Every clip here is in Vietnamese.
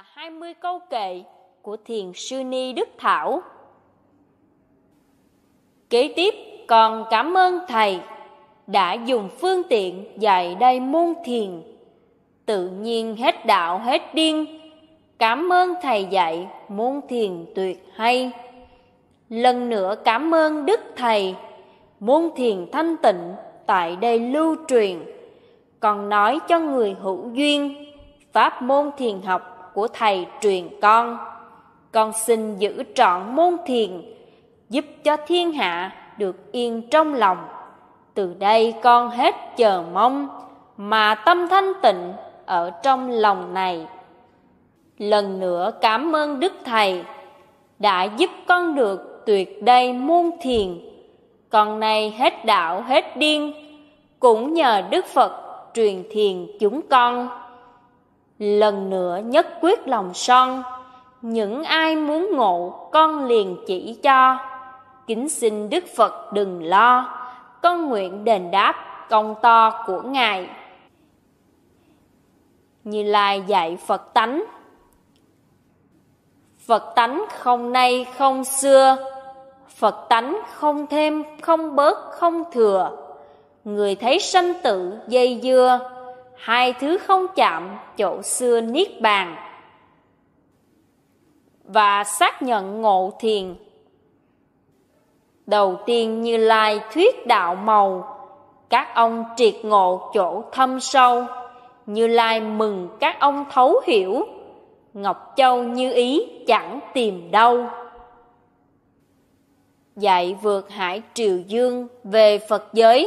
và 20 câu kệ của Thiền sư Ni Đức Thảo. Kế tiếp còn cảm ơn Thầy đã dùng phương tiện dạy đây môn thiền. Tự nhiên hết đạo hết điên, cảm ơn Thầy dạy môn thiền tuyệt hay. Lần nữa cảm ơn Đức Thầy, môn thiền thanh tịnh tại đây lưu truyền. Còn nói cho người hữu duyên, pháp môn thiền học của Thầy truyền con xin giữ trọn môn thiền, giúp cho thiên hạ được yên trong lòng. Từ đây con hết chờ mong, mà tâm thanh tịnh ở trong lòng này. Lần nữa cảm ơn Đức Thầy đã giúp con được tuyệt đây môn thiền. Con nay hết đạo hết điên, cũng nhờ Đức Phật truyền thiền chúng con. Lần nữa nhất quyết lòng son, những ai muốn ngộ con liền chỉ cho. Kính xin Đức Phật đừng lo, con nguyện đền đáp công to của Ngài. Như Lai dạy Phật tánh. Phật tánh không nay không xưa, Phật tánh không thêm không bớt không thừa. Người thấy sanh tử dây dưa, hai thứ không chạm chỗ xưa niết bàn. Và xác nhận ngộ thiền. Đầu tiên Như Lai thuyết đạo màu, các ông triệt ngộ chỗ thâm sâu. Như Lai mừng các ông thấu hiểu, Ngọc Châu như ý chẳng tìm đâu. Dạy vượt hải triều dương về Phật giới.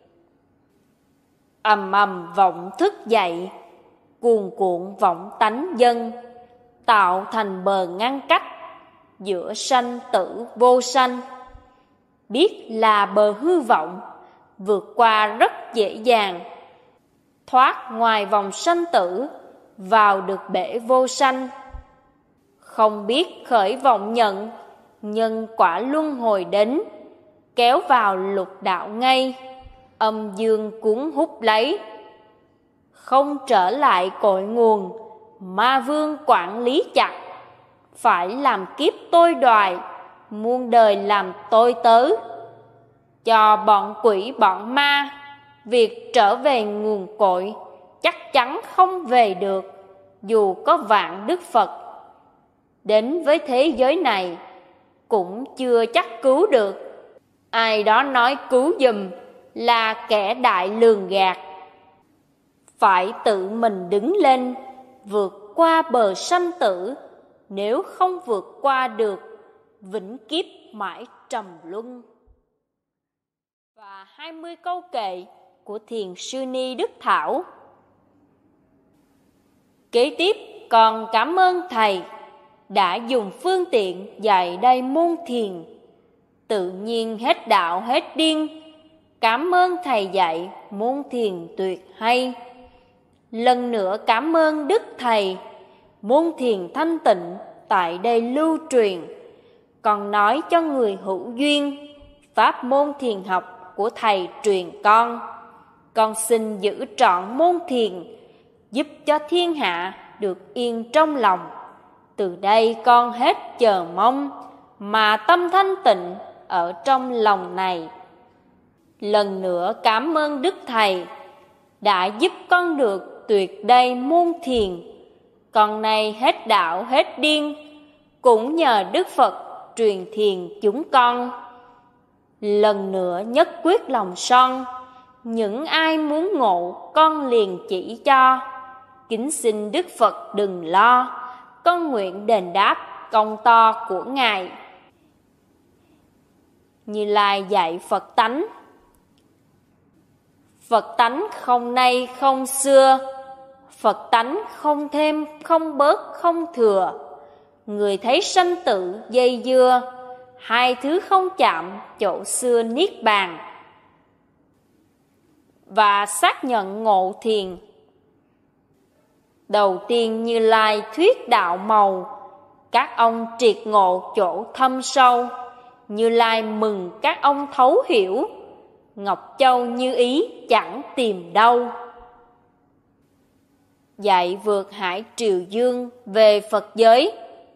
Ầm ầm vọng thức dậy, cuồn cuộn vọng tánh dân, tạo thành bờ ngăn cách giữa sanh tử vô sanh. Biết là bờ hư vọng, vượt qua rất dễ dàng, thoát ngoài vòng sanh tử, vào được bể vô sanh. Không biết khởi vọng nhận, nhân quả luân hồi đến, kéo vào lục đạo ngay, âm dương cuốn hút lấy. Không trở lại cội nguồn, ma vương quản lý chặt, phải làm kiếp tôi đoài, muôn đời làm tôi tớ. Cho bọn quỷ bọn ma, việc trở về nguồn cội chắc chắn không về được, dù có vạn Đức Phật đến với thế giới này cũng chưa chắc cứu được. Ai đó nói cứu giùm là kẻ đại lường gạt. Phải tự mình đứng lên, vượt qua bờ sanh tử. Nếu không vượt qua được, vĩnh kiếp mãi trầm luân. Và 20 câu kệ của Thiền sư Ni Đức Thảo. Kế tiếp còn cảm ơn Thầy đã dùng phương tiện dạy đây môn thiền. Tự nhiên hết đạo hết điên, cảm ơn Thầy dạy môn thiền tuyệt hay. Lần nữa cảm ơn Đức Thầy, môn thiền thanh tịnh tại đây lưu truyền. Còn nói cho người hữu duyên, pháp môn thiền học của Thầy truyền con xin giữ trọn môn thiền, giúp cho thiên hạ được yên trong lòng. Từ đây con hết chờ mong, mà tâm thanh tịnh ở trong lòng này. Lần nữa cảm ơn Đức Thầy đã giúp con được tuyệt đây môn thiền. Con nay hết đạo hết điên, cũng nhờ Đức Phật truyền thiền chúng con. Lần nữa nhất quyết lòng son, những ai muốn ngộ con liền chỉ cho. Kính xin Đức Phật đừng lo, con nguyện đền đáp công to của Ngài. Như Lai dạy Phật tánh. Phật tánh không nay không xưa, Phật tánh không thêm không bớt không thừa. Người thấy sanh tử dây dưa, hai thứ không chạm chỗ xưa niết bàn. Và xác nhận ngộ thiền. Đầu tiên Như Lai thuyết đạo màu, các ông triệt ngộ chỗ thâm sâu. Như Lai mừng các ông thấu hiểu, Ngọc Châu như ý chẳng tìm đâu. Dạy vượt hải triều dương về Phật giới.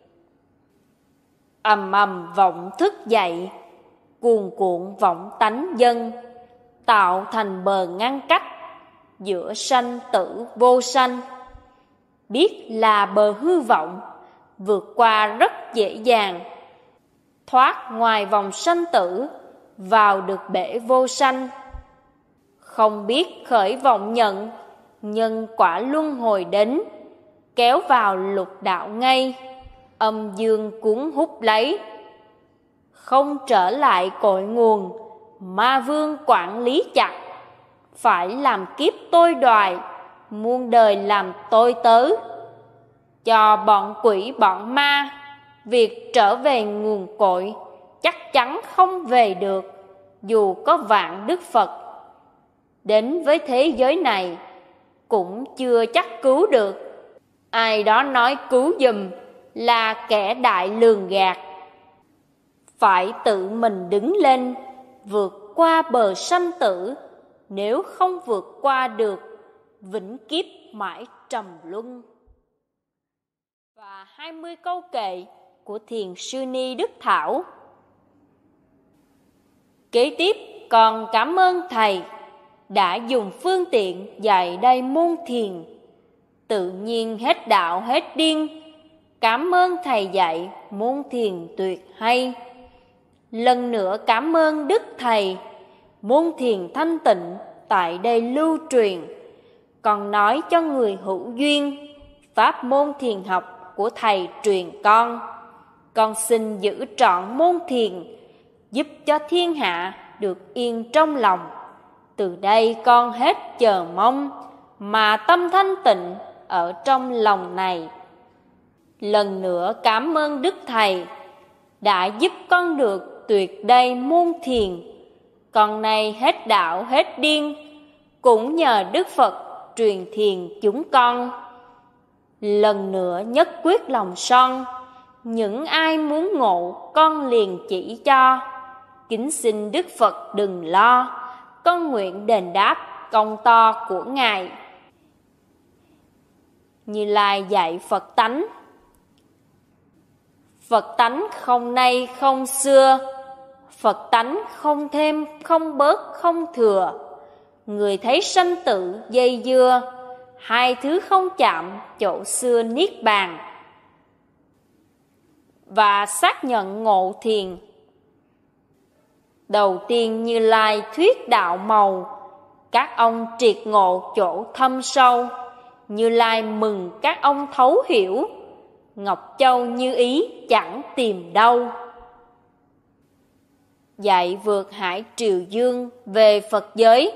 Ầm ầm vọng thức dậy, cuồn cuộn vọng tánh dân, tạo thành bờ ngăn cách giữa sanh tử vô sanh. Biết là bờ hư vọng, vượt qua rất dễ dàng, thoát ngoài vòng sanh tử, vào được bể vô sanh. Không biết khởi vọng nhận, nhân quả luân hồi đến, kéo vào lục đạo ngay, âm dương cuốn hút lấy. Không trở lại cội nguồn, ma vương quản lý chặt, phải làm kiếp tôi đoài, muôn đời làm tôi tớ. Cho bọn quỷ bọn ma, việc trở về nguồn cội, chắc chắn không về được, dù có vạn đức Phật. Đến với thế giới này, cũng chưa chắc cứu được. Ai đó nói cứu giùm là kẻ đại lường gạt. Phải tự mình đứng lên, vượt qua bờ sanh tử. Nếu không vượt qua được, vĩnh kiếp mãi trầm luân. Và 20 câu kệ của Thiền sư Ni Đức Thảo. Kế tiếp còn cảm ơn Thầy đã dùng phương tiện dạy đây môn thiền. Tự nhiên hết đạo hết điên, cảm ơn Thầy dạy môn thiền tuyệt hay. Lần nữa cảm ơn Đức Thầy, môn thiền thanh tịnh tại đây lưu truyền. Còn nói cho người hữu duyên, pháp môn thiền học của Thầy truyền con xin giữ trọn môn thiền, giúp cho thiên hạ được yên trong lòng. Từ đây con hết chờ mong, mà tâm thanh tịnh ở trong lòng này. Lần nữa cảm ơn Đức Thầy đã giúp con được tuyệt đây môn thiền. Con này hết đạo hết điên, cũng nhờ Đức Phật truyền thiền chúng con. Lần nữa nhất quyết lòng son, những ai muốn ngộ con liền chỉ cho. Kính xin Đức Phật đừng lo, con nguyện đền đáp công to của Ngài. Như Lai dạy Phật tánh. Phật tánh không nay không xưa, Phật tánh không thêm không bớt không thừa. Người thấy sanh tử dây dưa, hai thứ không chạm chỗ xưa niết bàn. Và xác nhận ngộ thiền. Đầu tiên Như Lai thuyết đạo màu, các ông triệt ngộ chỗ thâm sâu. Như Lai mừng các ông thấu hiểu, Ngọc Châu như ý chẳng tìm đâu. Dạy vượt hải triều dương về Phật giới.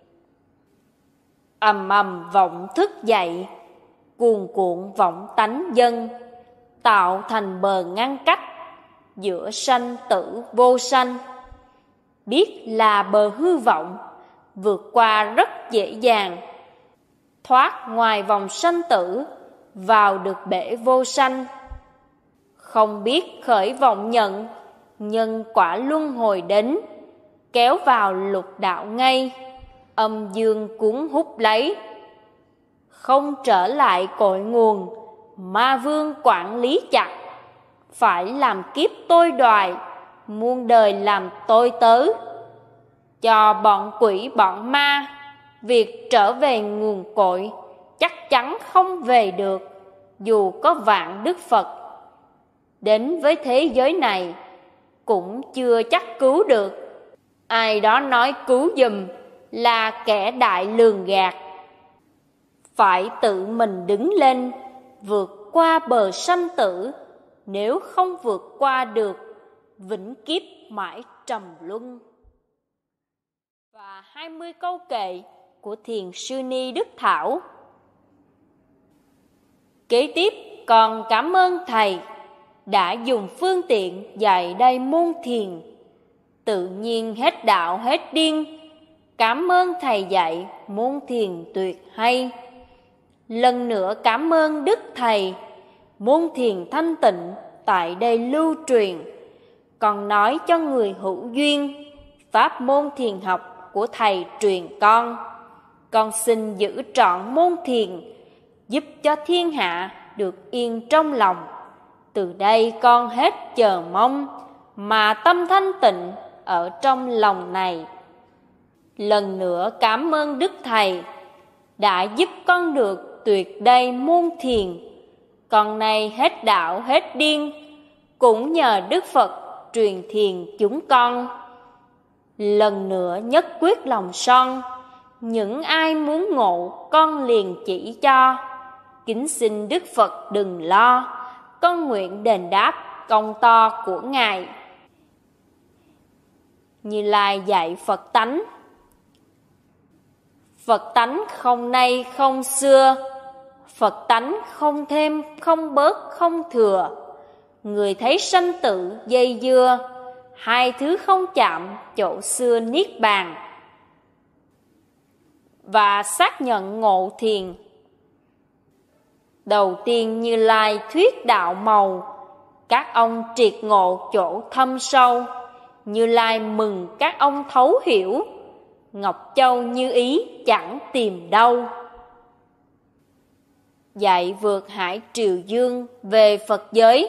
Ầm ầm vọng thức dậy, cuồn cuộn vọng tánh dân, tạo thành bờ ngăn cách giữa sanh tử vô sanh. Biết là bờ hư vọng, vượt qua rất dễ dàng, thoát ngoài vòng sanh tử, vào được bể vô sanh. Không biết khởi vọng nhận, nhân quả luân hồi đến, kéo vào lục đạo ngay, âm dương cuốn hút lấy. Không trở lại cội nguồn, ma vương quản lý chặt, phải làm kiếp tôi đoài, muôn đời làm tôi tớ. Cho bọn quỷ bọn ma, việc trở về nguồn cội, chắc chắn không về được, dù có vạn đức Phật. Đến với thế giới này, cũng chưa chắc cứu được. Ai đó nói cứu giùm là kẻ đại lường gạt. Phải tự mình đứng lên, vượt qua bờ sanh tử. Nếu không vượt qua được, vĩnh kiếp mãi trầm luân. Và 20 câu kệ của Thiền sư Ni Đức Thảo. Kế tiếp còn cảm ơn Thầy đã dùng phương tiện dạy đây môn thiền. Tự nhiên hết đạo hết điên, cảm ơn Thầy dạy môn thiền tuyệt hay. Lần nữa cảm ơn Đức Thầy, môn thiền thanh tịnh tại đây lưu truyền. Còn nói cho người hữu duyên, pháp môn thiền học của Thầy truyền con xin giữ trọn môn thiền, giúp cho thiên hạ được yên trong lòng. Từ đây con hết chờ mong, mà tâm thanh tịnh ở trong lòng này. Lần nữa cảm ơn Đức Thầy đã giúp con được tuyệt đây muôn thiền. Con nay hết đạo hết điên, cũng nhờ Đức Phật truyền thiền chúng con. Lần nữa nhất quyết lòng son, những ai muốn ngộ con liền chỉ cho. Kính xin Đức Phật đừng lo, con nguyện đền đáp công to của Ngài. Như Lai dạy Phật tánh. Phật tánh không nay không xưa, Phật tánh không thêm không bớt không thừa. Người thấy sanh tử dây dưa, hai thứ không chạm chỗ xưa niết bàn. Và xác nhận ngộ thiền. Đầu tiên Như Lai thuyết đạo màu, các ông triệt ngộ chỗ thâm sâu. Như Lai mừng các ông thấu hiểu, Ngọc Châu như ý chẳng tìm đâu. Dạy vượt hải triều dương về Phật giới.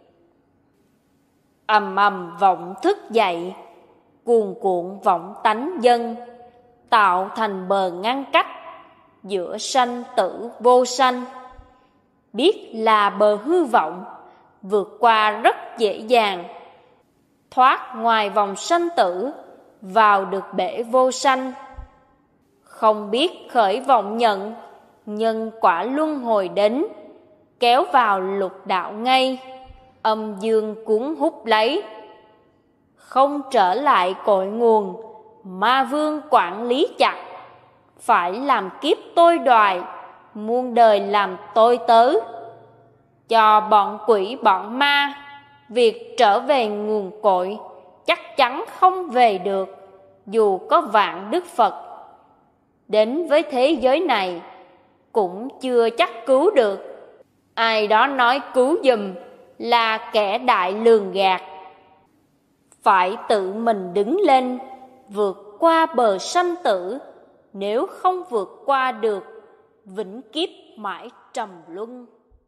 Ầm ầm vọng thức dậy, cuồn cuộn vọng tánh dân, tạo thành bờ ngăn cách giữa sanh tử vô sanh. Biết là bờ hư vọng, vượt qua rất dễ dàng, thoát ngoài vòng sanh tử, vào được bể vô sanh. Không biết khởi vọng nhận, nhân quả luân hồi đến, kéo vào lục đạo ngay, âm dương cuốn hút lấy. Không trở lại cội nguồn, ma vương quản lý chặt, phải làm kiếp tôi đoài, muôn đời làm tôi tớ. Cho bọn quỷ bọn ma, việc trở về nguồn cội chắc chắn không về được, dù có vạn Đức Phật đến với thế giới này cũng chưa chắc cứu được. Ai đó nói cứu giùm là kẻ đại lường gạt. Phải tự mình đứng lên, vượt qua bờ sanh tử. Nếu không vượt qua được, vĩnh kiếp mãi trầm luân.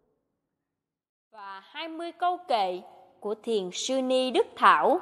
Và 20 câu kệ của Thiền Sư Ni Đức Thảo.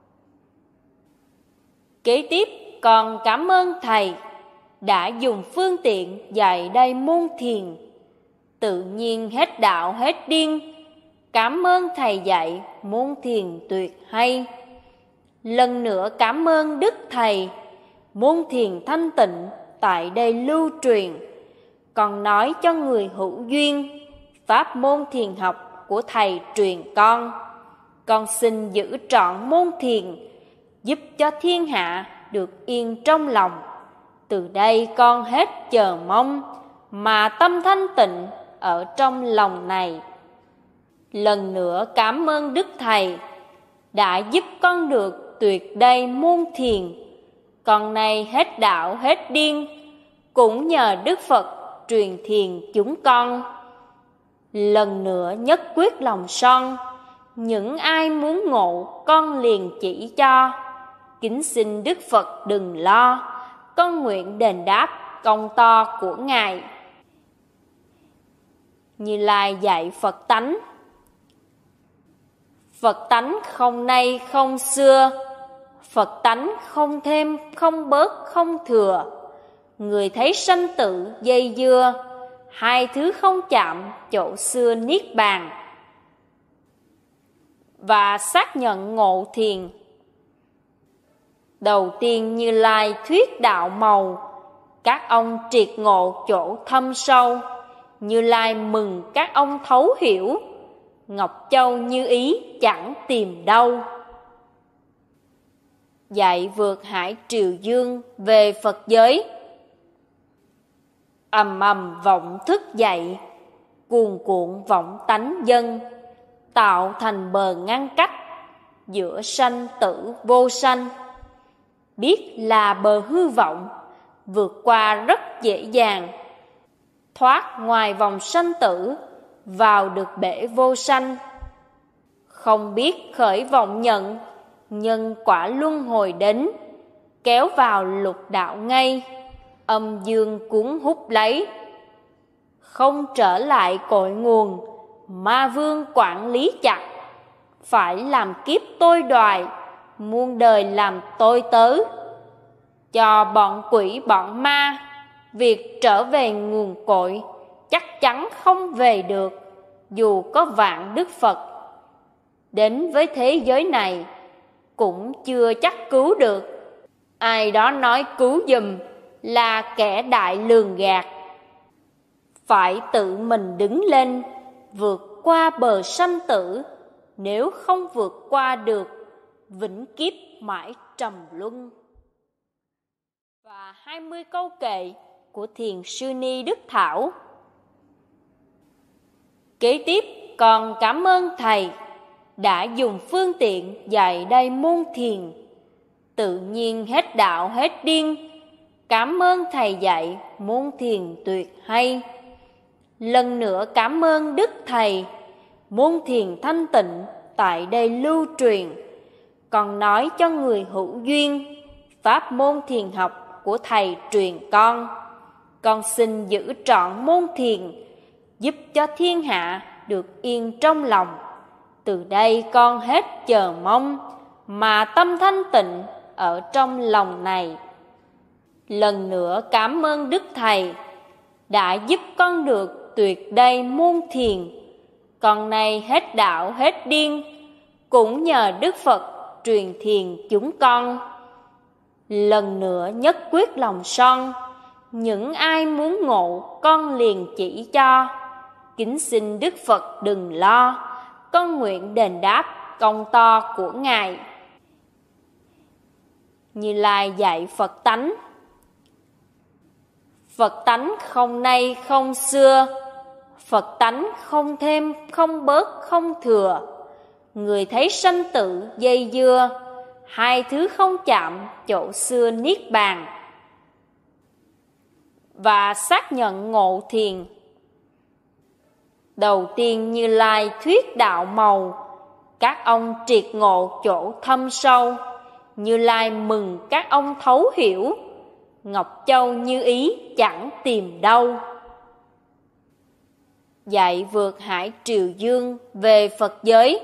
Kế tiếp còn cảm ơn Thầy đã dùng phương tiện dạy đây môn thiền. Tự nhiên hết đạo hết điên, cảm ơn Thầy dạy môn thiền tuyệt hay. Lần nữa cảm ơn Đức Thầy, môn thiền thanh tịnh tại đây lưu truyền. Còn nói cho người hữu duyên, pháp môn thiền học của Thầy truyền con. Con xin giữ trọn môn thiền, giúp cho thiên hạ được yên trong lòng. Từ đây con hết chờ mong, mà tâm thanh tịnh ở trong lòng này. Lần nữa cảm ơn Đức Thầy đã giúp con được tuyệt đây môn thiền. Con nay hết đạo hết điên, cũng nhờ Đức Phật truyền thiền chúng con. Lần nữa nhất quyết lòng son, những ai muốn ngộ con liền chỉ cho. Kính xin Đức Phật đừng lo, con nguyện đền đáp công to của Ngài. Như Lai dạy Phật tánh. Phật tánh không nay không xưa, Phật tánh không thêm không bớt không thừa. Người thấy sanh tử dây dưa, hai thứ không chạm chỗ xưa niết bàn. Và xác nhận ngộ thiền. Đầu tiên Như Lai thuyết đạo màu, các ông triệt ngộ chỗ thâm sâu. Như Lai mừng các ông thấu hiểu, Ngọc Châu như ý chẳng tìm đâu. Dạy vượt hải triều dương về Phật giới. Ầm ầm vọng thức dậy, cuồn cuộn vọng tánh dân, tạo thành bờ ngăn cách giữa sanh tử vô sanh. Biết là bờ hư vọng, vượt qua rất dễ dàng, thoát ngoài vòng sanh tử, vào được bể vô sanh. Không biết khởi vọng nhận, nhân quả luân hồi đến, kéo vào lục đạo ngay, âm dương cuốn hút lấy. không trở lại cội nguồn, ma vương quản lý chặt, phải làm kiếp tôi đoài, muôn đời làm tôi tớ. Cho bọn quỷ bọn ma, việc trở về nguồn cội chắc chắn không về được, dù có vạn đức Phật. Đến với thế giới này cũng chưa chắc cứu được, ai đó nói cứu giùm là kẻ đại lường gạt. Phải tự mình đứng lên, vượt qua bờ sanh tử, nếu không vượt qua được, vĩnh kiếp mãi trầm luân. Và 20 câu kệ của Thiền Sư Ni Đức Thảo. Kế tiếp còn cảm ơn Thầy đã dùng phương tiện dạy đây môn thiền. Tự nhiên hết đạo hết điên, cảm ơn Thầy dạy môn thiền tuyệt hay. Lần nữa cảm ơn Đức Thầy, môn thiền thanh tịnh tại đây lưu truyền, còn nói cho người hữu duyên, pháp môn thiền học của Thầy truyền con xin giữ trọn môn thiền, giúp cho thiên hạ được yên trong lòng. Từ đây con hết chờ mong, mà tâm thanh tịnh ở trong lòng này. Lần nữa cảm ơn Đức Thầy đã giúp con được tuyệt đây môn thiền. Con nay hết đạo hết điên, cũng nhờ Đức Phật truyền thiền chúng con. Lần nữa nhất quyết lòng son, những ai muốn ngộ con liền chỉ cho. Kính xin Đức Phật đừng lo, con nguyện đền đáp công to của Ngài. Như Lai dạy Phật tánh. Phật tánh không nay không xưa, Phật tánh không thêm không bớt không thừa. Người thấy sanh tử dây dưa, hai thứ không chạm chỗ xưa niết bàn. Và xác nhận ngộ thiền. Đầu tiên Như Lai thuyết đạo màu, các ông triệt ngộ chỗ thâm sâu. Như Lai mừng các ông thấu hiểu, Ngọc Châu như ý chẳng tìm đâu. Dạy vượt hải triều dương về Phật giới.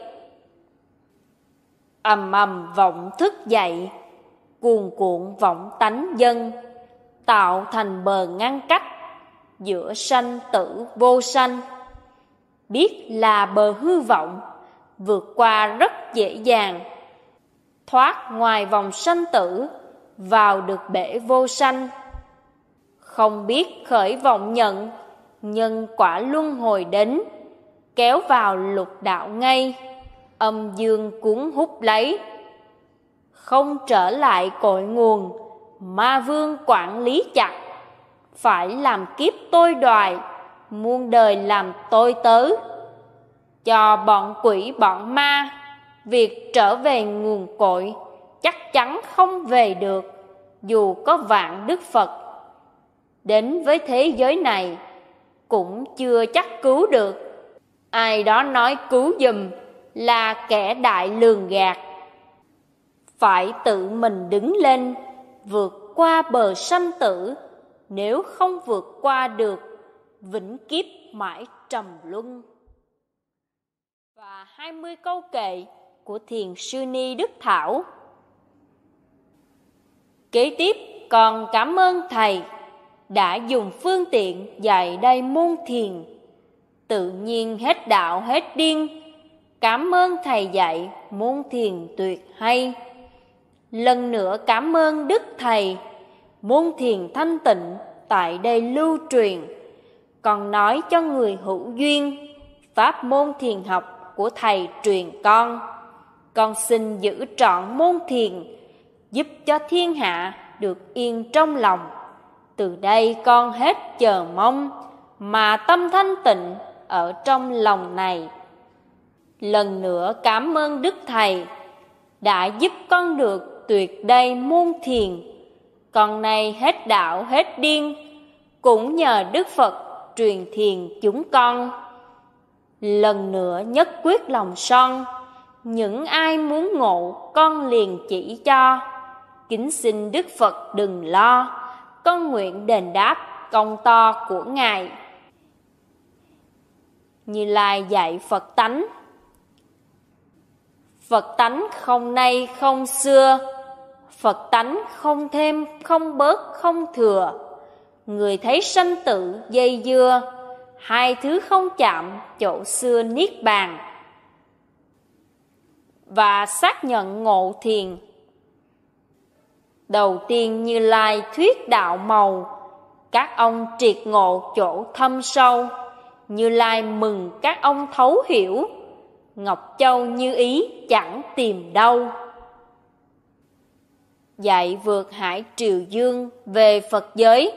Ầm ầm vọng thức dậy, cuồn cuộn vọng tánh dân, tạo thành bờ ngăn cách giữa sanh tử vô sanh. Biết là bờ hư vọng, vượt qua rất dễ dàng, thoát ngoài vòng sanh tử, vào được bể vô sanh. Không biết khởi vọng nhận, nhân quả luân hồi đến, kéo vào lục đạo ngay, âm dương cuốn hút lấy. Không trở lại cội nguồn, ma vương quản lý chặt, phải làm kiếp tôi đoài, muôn đời làm tôi tớ. Cho bọn quỷ bọn ma, việc trở về nguồn cội chắc chắn không về được, dù có vạn đức Phật. Đến với thế giới này cũng chưa chắc cứu được, ai đó nói cứu giùm là kẻ đại lường gạt. Phải tự mình đứng lên, vượt qua bờ sanh tử, nếu không vượt qua được, vĩnh kiếp mãi trầm luân. Và 20 câu kệ của Thiền Sư Ni Đức Thảo. Kế tiếp còn cảm ơn Thầy đã dùng phương tiện dạy đây môn thiền. Tự nhiên hết đạo hết điên, cảm ơn Thầy dạy môn thiền tuyệt hay. Lần nữa cảm ơn Đức Thầy, môn thiền thanh tịnh tại đây lưu truyền, còn nói cho người hữu duyên, pháp môn thiền học của Thầy truyền con xin giữ trọn môn thiền, giúp cho thiên hạ được yên trong lòng. Từ đây con hết chờ mong, mà tâm thanh tịnh ở trong lòng này. Lần nữa cảm ơn Đức Thầy đã giúp con được tuyệt đây môn thiền. Con nay hết đạo hết điên, cũng nhờ Đức Phật truyền thiền chúng con. Lần nữa nhất quyết lòng son, những ai muốn ngộ con liền chỉ cho. Kính xin Đức Phật đừng lo, con nguyện đền đáp công to của Ngài. Như Lai dạy Phật tánh. Phật tánh không nay không xưa, Phật tánh không thêm không bớt không thừa. Người thấy sanh tử dây dưa, hai thứ không chạm chỗ xưa niết bàn. Và xác nhận ngộ thiền. Đầu tiên Như Lai thuyết đạo màu, các ông triệt ngộ chỗ thâm sâu. Như Lai mừng các ông thấu hiểu, Ngọc Châu như ý chẳng tìm đâu. Dạy vượt hải triều dương về Phật giới.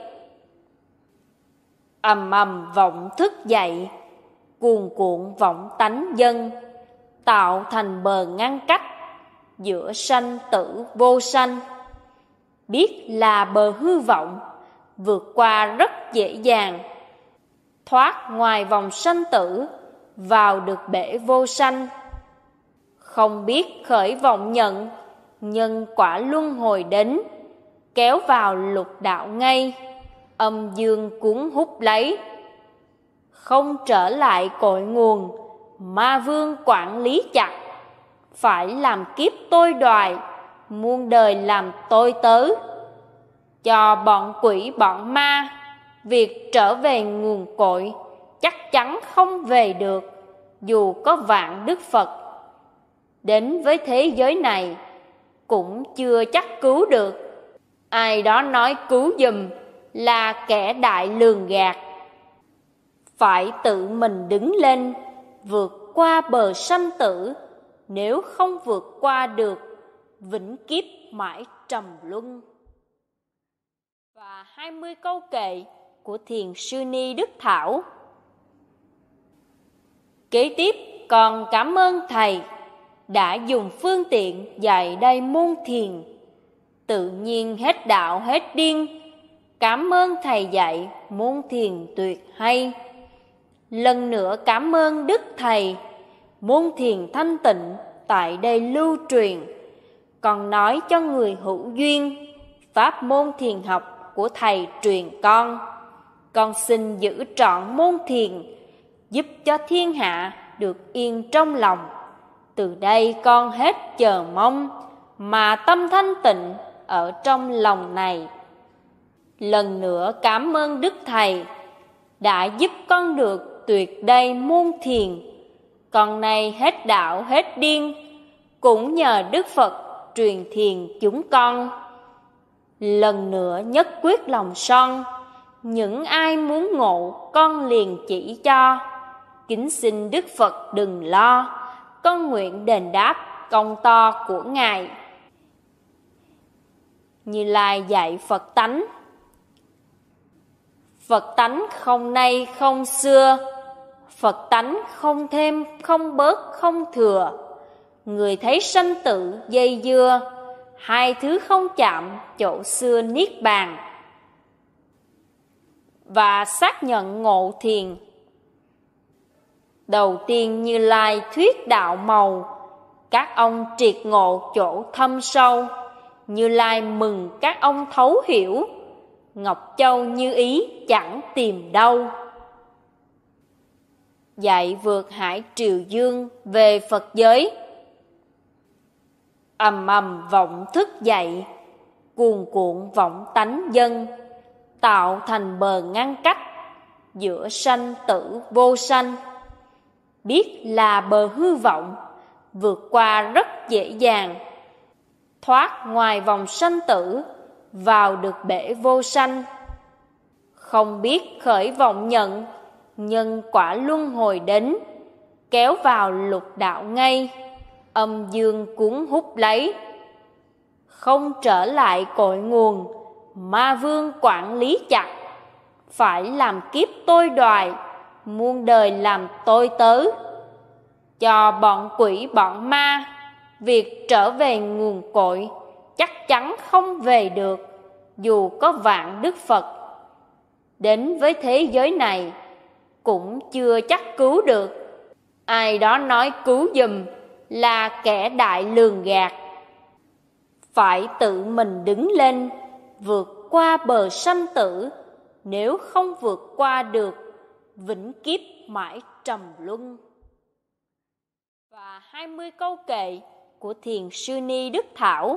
Ầm ầm vọng thức dậy, cuồn cuộn vọng tánh dân, tạo thành bờ ngăn cách giữa sanh tử vô sanh. Biết là bờ hư vọng, vượt qua rất dễ dàng, thoát ngoài vòng sanh tử, vào được bể vô sanh. Không biết khởi vọng nhận, nhân quả luân hồi đến, kéo vào lục đạo ngay, âm dương cuốn hút lấy. Không trở lại cội nguồn, ma vương quản lý chặt, phải làm kiếp tôi đoài, muôn đời làm tôi tớ. Cho bọn quỷ bọn ma, việc trở về nguồn cội chắc chắn không về được, dù có vạn đức Phật. Đến với thế giới này cũng chưa chắc cứu được. Ai đó nói cứu giùm là kẻ đại lường gạt. Phải tự mình đứng lên, vượt qua bờ sanh tử. Nếu không vượt qua được, vĩnh kiếp mãi trầm luân. Và 20 câu kệ của Thiền sư Ni Đức Thảo. Kế tiếp còn cảm ơn Thầy đã dùng phương tiện dạy đây môn thiền. Tự nhiên hết đạo hết điên, cảm ơn Thầy dạy môn thiền tuyệt hay. Lần nữa cảm ơn Đức Thầy, môn thiền thanh tịnh tại đây lưu truyền. Còn nói cho người hữu duyên, pháp môn thiền học của Thầy truyền con xin giữ trọn môn thiền, giúp cho thiên hạ được yên trong lòng. Từ đây con hết chờ mong, mà tâm thanh tịnh ở trong lòng này. Lần nữa cảm ơn Đức Thầy đã giúp con được tuyệt đây môn thiền. Con nay hết đạo hết điên, cũng nhờ Đức Phật truyền thiền chúng con. Lần nữa nhất quyết lòng son, những ai muốn ngộ con liền chỉ cho. Kính xin Đức Phật đừng lo, con nguyện đền đáp công to của Ngài. Như Lai dạy Phật tánh. Phật tánh không nay không xưa, Phật tánh không thêm không bớt không thừa. Người thấy sanh tử dây dưa, hai thứ không chạm chỗ xưa niết bàn. Và xác nhận ngộ thiền. Đầu tiên Như Lai thuyết đạo màu, các ông triệt ngộ chỗ thâm sâu. Như Lai mừng các ông thấu hiểu, Ngọc Châu như ý chẳng tìm đâu. Dạy vượt hải triều dương về Phật giới. Ầm ầm vọng thức dậy, cuồn cuộn vọng tánh dân, tạo thành bờ ngăn cách giữa sanh tử vô sanh. Biết là bờ hư vọng, vượt qua rất dễ dàng, thoát ngoài vòng sanh tử, vào được bể vô sanh. Không biết khởi vọng nhận, nhân quả luân hồi đến, kéo vào lục đạo ngay, âm dương cuốn hút lấy. Không trở lại cội nguồn, ma vương quản lý chặt, phải làm kiếp tôi đoài, muôn đời làm tôi tớ. Cho bọn quỷ bọn ma, việc trở về nguồn cội chắc chắn không về được, dù có vạn đức Phật. Đến với thế giới này cũng chưa chắc cứu được. Ai đó nói cứu giùm là kẻ đại lường gạt. Phải tự mình đứng lên, vượt qua bờ sanh tử. Nếu không vượt qua được, vĩnh kiếp mãi trầm luân. Và 20 câu kệ của Thiền sư Ni Đức Thảo.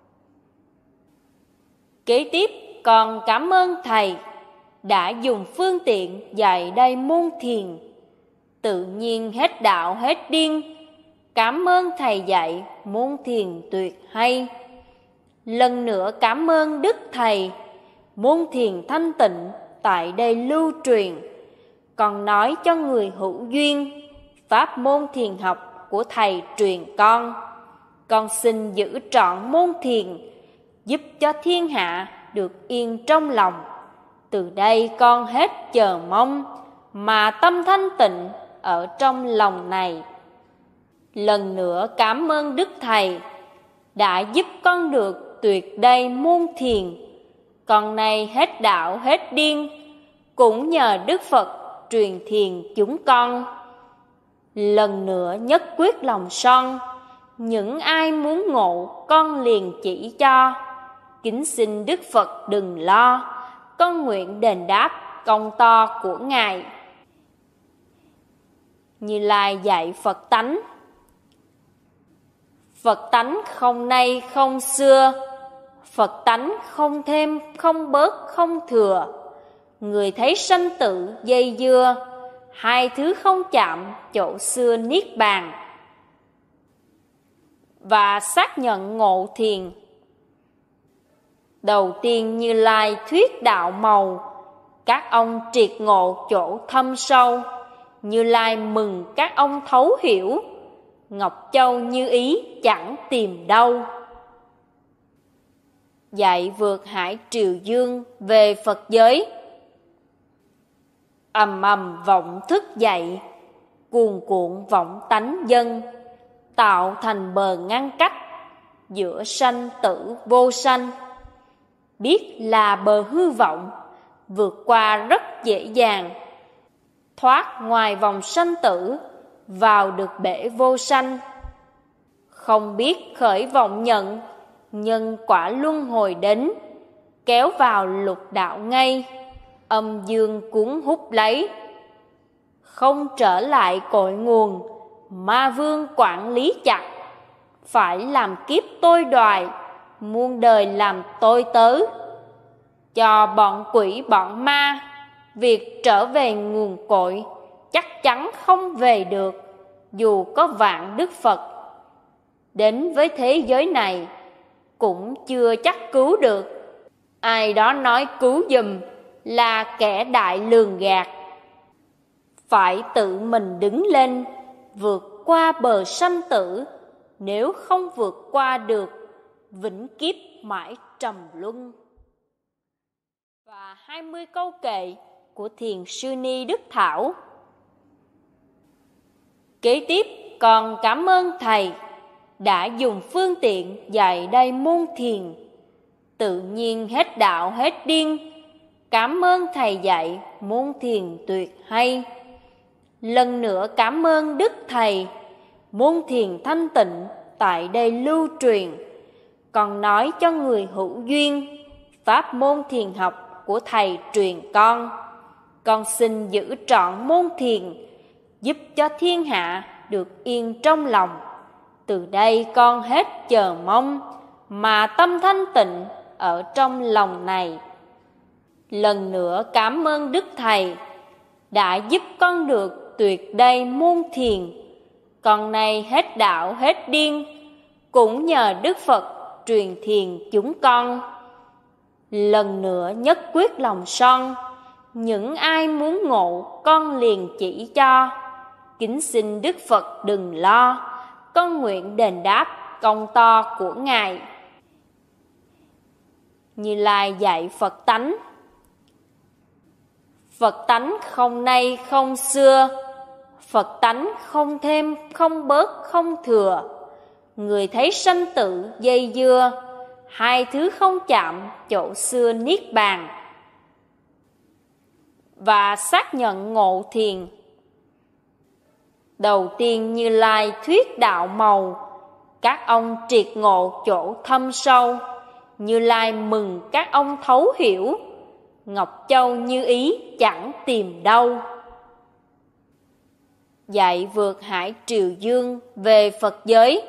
Kế tiếp còn cảm ơn Thầy đã dùng phương tiện dạy đây môn thiền. Tự nhiên hết đạo hết điên, cảm ơn Thầy dạy môn thiền tuyệt hay. Lần nữa cảm ơn Đức Thầy, môn thiền thanh tịnh tại đây lưu truyền. Còn nói cho người hữu duyên, pháp môn thiền học của Thầy truyền con xin giữ trọn môn thiền, giúp cho thiên hạ được yên trong lòng. Từ đây con hết chờ mong, mà tâm thanh tịnh ở trong lòng này. Lần nữa cảm ơn Đức Thầy đã giúp con được tuyệt đây môn thiền. Con nay hết đạo hết điên, cũng nhờ Đức Phật truyền thiền chúng con. Lần nữa nhất quyết lòng son, những ai muốn ngộ con liền chỉ cho. Kính xin Đức Phật đừng lo, con nguyện đền đáp công to của Ngài. Như Lai dạy Phật tánh. Phật tánh không nay không xưa, Phật tánh không thêm không bớt không thừa. Người thấy sanh tử dây dưa, hai thứ không chạm chỗ xưa niết bàn. Và xác nhận ngộ thiền. Đầu tiên Như Lai thuyết đạo màu, các ông triệt ngộ chỗ thâm sâu. Như Lai mừng các ông thấu hiểu, Ngọc Châu như ý chẳng tìm đâu. Dạy vượt hải triều dương về Phật giới. Ầm ầm vọng thức dậy, cuồn cuộn vọng tánh dân, tạo thành bờ ngăn cách giữa sanh tử vô sanh. Biết là bờ hư vọng, vượt qua rất dễ dàng, thoát ngoài vòng sanh tử, vào được bể vô sanh. Không biết khởi vọng nhận, nhân quả luân hồi đến, kéo vào lục đạo ngay, âm dương cuốn hút lấy. Không trở lại cội nguồn, ma vương quản lý chặt, phải làm kiếp tôi đoài, muôn đời làm tôi tớ. Cho bọn quỷ bọn ma, việc trở về nguồn cội chắc chắn không về được, dù có vạn Đức Phật đến với thế giới này cũng chưa chắc cứu được. Ai đó nói cứu giùm là kẻ đại lường gạt. Phải tự mình đứng lên, vượt qua bờ sanh tử. Nếu không vượt qua được, vĩnh kiếp mãi trầm luân. Và 20 câu kệ của Thiền sư Ni Đức Thảo. Kế tiếp còn cảm ơn Thầy đã dùng phương tiện dạy đây môn thiền. Tự nhiên hết đạo hết điên, cảm ơn Thầy dạy môn thiền tuyệt hay. Lần nữa cảm ơn Đức Thầy, môn thiền thanh tịnh tại đây lưu truyền. Còn nói cho người hữu duyên, pháp môn thiền học của Thầy truyền con xin giữ trọn môn thiền, giúp cho thiên hạ được yên trong lòng. Từ đây con hết chờ mong, mà tâm thanh tịnh ở trong lòng này. Lần nữa cảm ơn Đức Thầy đã giúp con được tuyệt đây môn thiền. Con nay hết đạo hết điên, cũng nhờ Đức Phật truyền thiền chúng con. Lần nữa nhất quyết lòng son, những ai muốn ngộ con liền chỉ cho. Kính xin Đức Phật đừng lo, con nguyện đền đáp công to của Ngài. Như Lai dạy Phật tánh. Phật tánh không nay không xưa, Phật tánh không thêm không bớt không thừa. Người thấy sanh tử dây dưa, hai thứ không chạm chỗ xưa niết bàn. Và xác nhận ngộ thiền. Đầu tiên Như Lai thuyết đạo màu, các ông triệt ngộ chỗ thâm sâu. Như Lai mừng các ông thấu hiểu, Ngọc Châu như ý chẳng tìm đâu. dạy vượt hải triều dương về Phật giới.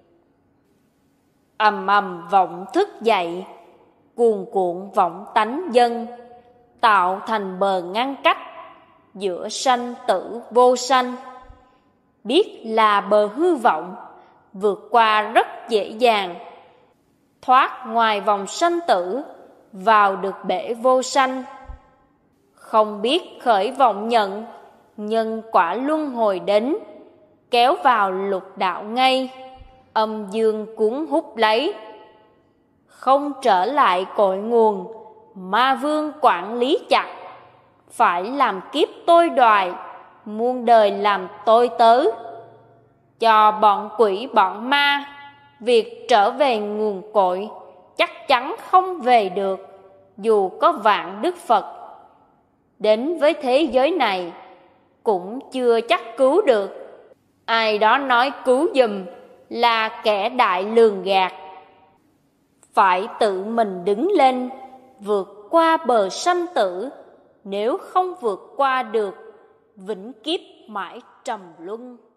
Ầm ầm vọng thức dậy, cuồn cuộn vọng tánh dân, tạo thành bờ ngăn cách giữa sanh tử vô sanh. Biết là bờ hư vọng, vượt qua rất dễ dàng, thoát ngoài vòng sanh tử, vào được bể vô sanh. Không biết khởi vọng nhận, nhân quả luân hồi đến, kéo vào lục đạo ngay, âm dương cuốn hút lấy. Không trở lại cội nguồn, ma vương quản lý chặt, phải làm kiếp tôi đoài, muôn đời làm tôi tớ. Cho bọn quỷ bọn ma, việc trở về nguồn cội chắc chắn không về được, dù có vạn đức Phật. Đến với thế giới này cũng chưa chắc cứu được. Ai đó nói cứu giùm là kẻ đại lường gạt. Phải tự mình đứng lên, vượt qua bờ sanh tử. Nếu không vượt qua được, vĩnh kiếp mãi trầm luân.